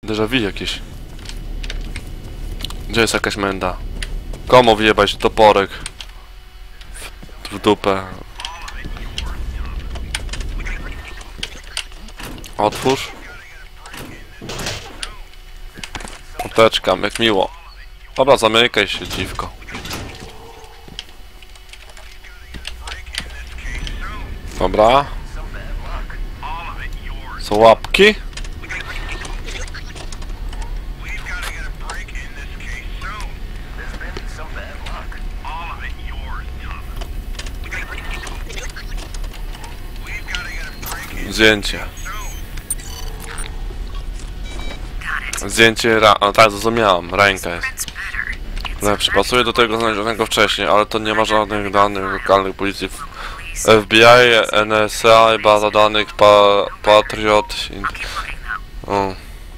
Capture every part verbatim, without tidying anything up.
Déjà vu jakieś. Gdzie jest jakaś menda? Komu wyjebać toporek? W, w dupę. Otwórz. Poteczka, jak miło. Dobra, zamykaj się, dziwko. Dobra. Są łapki. Zdjęcie. Zdjęcie ra... A, tak, zrozumiałam. Ręka jest. Lepsze. Pasuje do tego znalezionego wcześniej, ale to nie ma żadnych danych lokalnych policji. F B I, N S A, baza danych, pa, Patriot. In... O.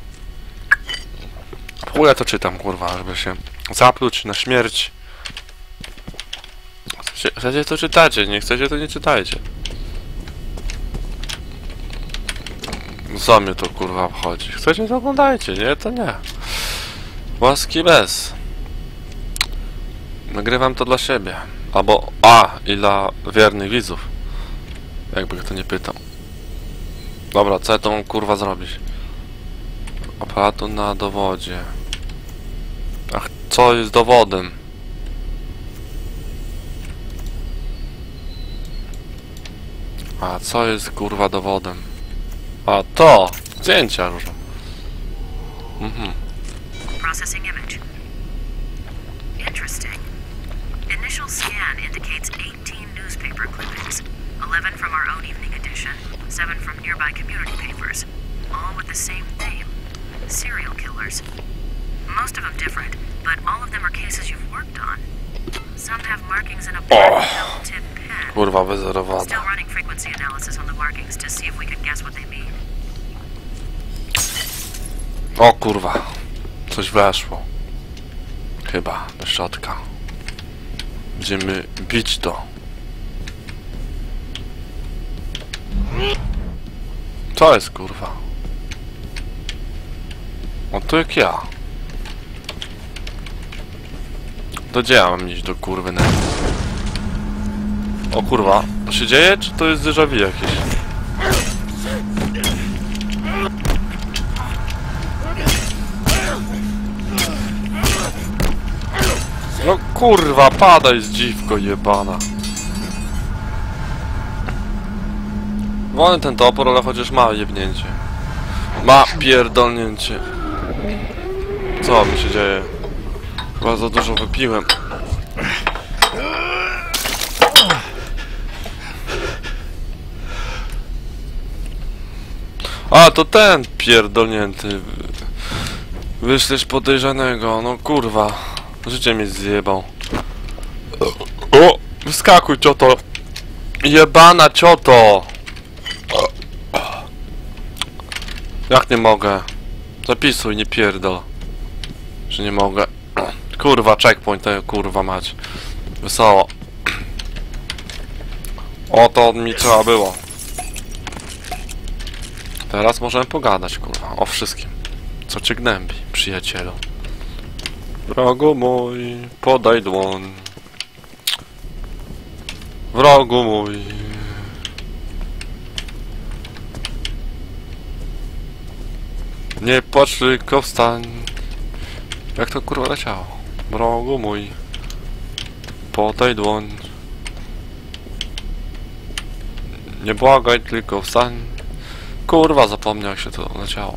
Chuja to czytam, kurwa, żeby się zapluć na śmierć. Chcecie, chcecie to czytacie, nie chcecie to nie czytajcie. Co mnie to kurwa obchodzi? Chcecie to oglądajcie, nie? To nie. Łaski bez. Nagrywam to dla siebie. Albo a i dla wiernych widzów. Jakby kto nie pytał. Dobra, co ja to mam kurwa zrobić? Aparatu na dowodzie. Ach, co jest dowodem? A co jest kurwa dowodem? A to! Zdjęcia różne. Mhm. Processing image. Interesting. Initial scan indicates eighteen newspaper clippings. eleven from our own evening edition, seven from nearby community papers. All with the same theme. Serial killers. Most of them different, but all of them are cases you've worked on. Some have markings in a black tip pen. Kurwa wyzerowana. Still running frequency analysis on the markings to see if we can guess what they mean. O kurwa. Coś weszło. Chyba do środka. Będziemy bić to. Co jest kurwa? O tu jak ja. Do gdzie ja mam iść do kurwy na... O kurwa, to się dzieje, czy to jest déjà vu jakieś? No kurwa, padaj z dziwko jebana. Wolny ten topór, ale chociaż ma jebnięcie. Ma pierdolnięcie. Co mi się dzieje? Chyba za dużo wypiłem. A, to ten pierdolnięty. Wyślesz podejrzanego, no kurwa. Życie mi zjebał. O! Wyskakuj, cioto! Jebana cioto! Jak nie mogę? Zapisuj, nie pierdol. Że nie mogę. Kurwa, checkpoint, to kurwa mać. Wesoło. O, to mi trzeba było. Teraz możemy pogadać, kurwa, o wszystkim. Co cię gnębi, przyjacielu? Wrogu mój, podaj dłoń. Wrogu mój. Nie płacz, tylko wstań. Jak to kurwa leciało? Wrogu mój, podaj dłoń. Nie błagaj, tylko wstań. Kurwa, zapomniał, jak się to leciało.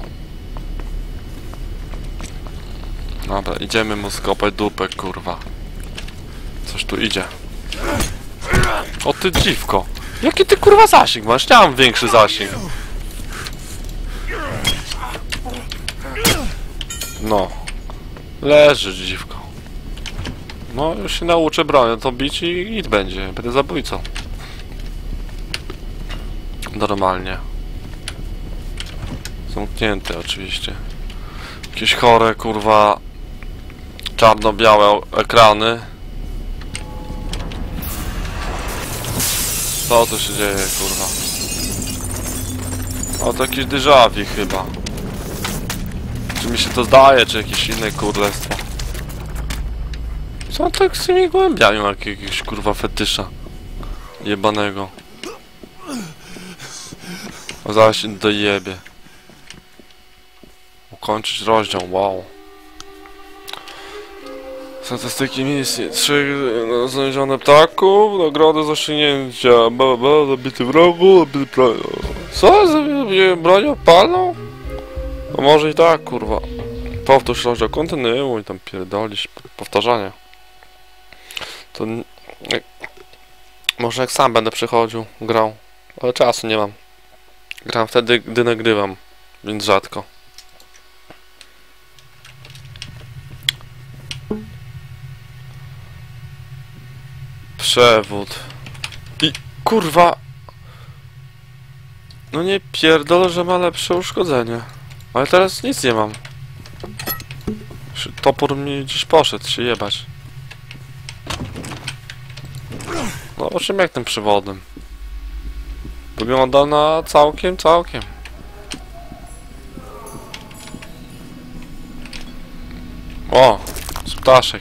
Dobra, idziemy mu skopać dupę, kurwa. Coś tu idzie. O ty dziwko. Jaki ty kurwa zasięg masz? Chciałem większy zasięg. No. Leży dziwko. No, już się nauczę bronią to bić i nic będzie. Będę zabójcą. Normalnie. Zamknięte oczywiście. Jakieś chore, kurwa, czarno-białe ekrany. Co tu się dzieje, kurwa? O, to jakieś déjà vu chyba. Czy mi się to zdaje, czy jakieś inne królestwo? Co tak z tymi głębiami jak jakiegoś kurwa fetysza jebanego. O, zaraz się dojebie. Ukończyć rozdział, wow. Statystyki misji. Trzy znalezione ptaków, nagrody za osiągnięcia. Ba, ba, zabity wrogu, zabity broń. Co? Zabiję bronią palną? No może i tak, kurwa. Powtórz rozdział, kontynuuj, tam pierdolisz. Powtarzanie. To... Jak, może jak sam będę przychodził, grał. Ale czasu nie mam. Gram wtedy, gdy nagrywam. Więc rzadko. Przewód. I kurwa. No nie pierdolę, że ma lepsze uszkodzenie. Ale teraz nic nie mam. Topór mi gdzieś poszedł się jebać. No o czym jak tym przewodem? Wygląda na całkiem, całkiem. O! Ptaszek.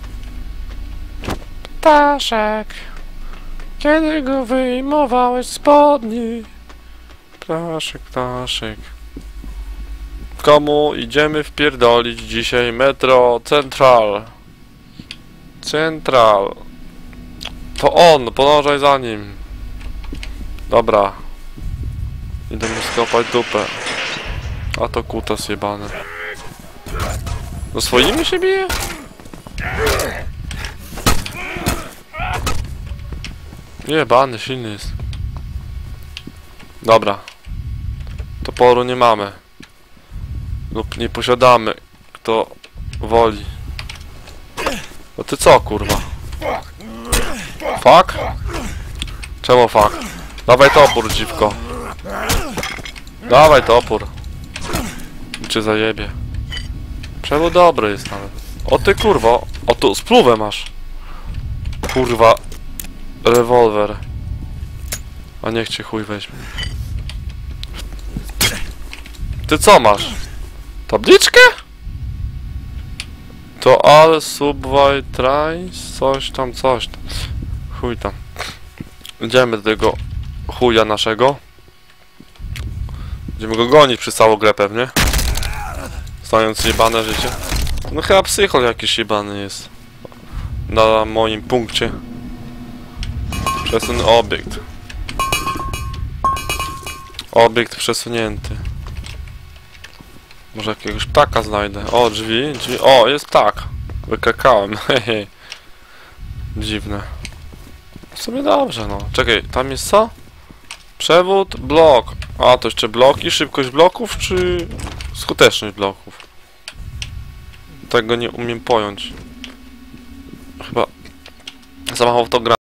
Ptaszek. Kiedy go wyjmowałeś z spodni? Ptaszek, ptaszek. Komu idziemy wpierdolić dzisiaj Metro Central? Central. To on, podążaj za nim. Dobra. Idę mu skopać dupę. A to kutas jebany. No swoimi się bije? Jebany, silny jest. Dobra. Toporu nie mamy. Lub nie posiadamy. Kto woli. No ty co, kurwa? Fuck? Czemu fuck? Dawaj topór, dziwko. Dawaj topór. Czy zajebie. Przewód dobry jest nawet. O ty kurwo. O tu, spluwę masz. Kurwa. Rewolwer. A niech cię chuj weźmie. Ty co masz? Tabliczkę? To all subway trains, coś tam, coś tam. Chuj tam. Idziemy do tego chuja naszego. Będziemy go gonić przez całą grę pewnie. Stojąc jebane życie. No chyba psychol jakiś jebany jest. Na moim punkcie. Przesun obiekt. Obiekt przesunięty. Może jakiegoś ptaka znajdę. O, drzwi, drzwi. O, jest ptak. Wykakałem. Hehe. Dziwne. W sumie dobrze, no. Czekaj, tam jest co? Przewód, blok. A, to jeszcze bloki. Szybkość bloków, czy skuteczność bloków? Tego nie umiem pojąć. Chyba za mało w to gra.